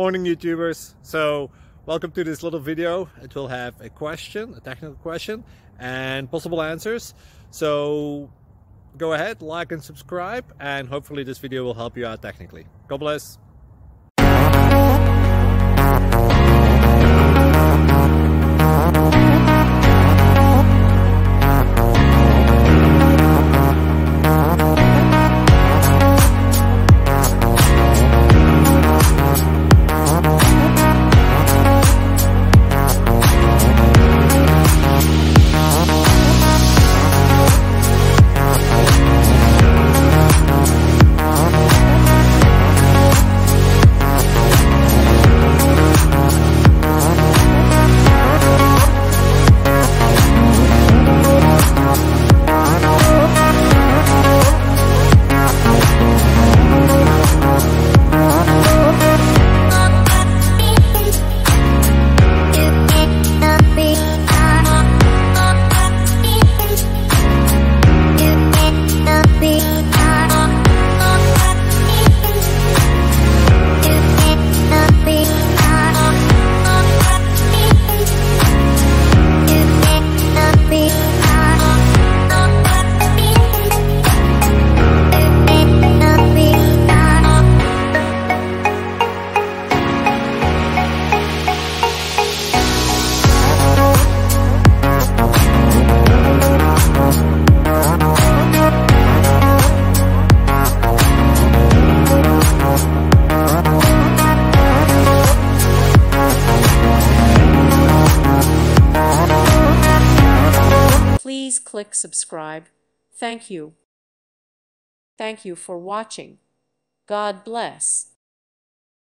Morning YouTubers. So welcome to this little video. It will have a question, a technical question, and possible answers. So go ahead, like and subscribe, and hopefully this video will help you out technically. God bless. Please click subscribe. Thank you. Thank you for watching. God bless.